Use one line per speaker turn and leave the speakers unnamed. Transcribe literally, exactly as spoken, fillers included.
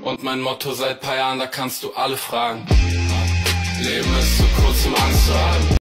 Und mein Motto seit paar Jahren, da kannst du alle fragen. Leben ist zu kurz, um Angst zu haben.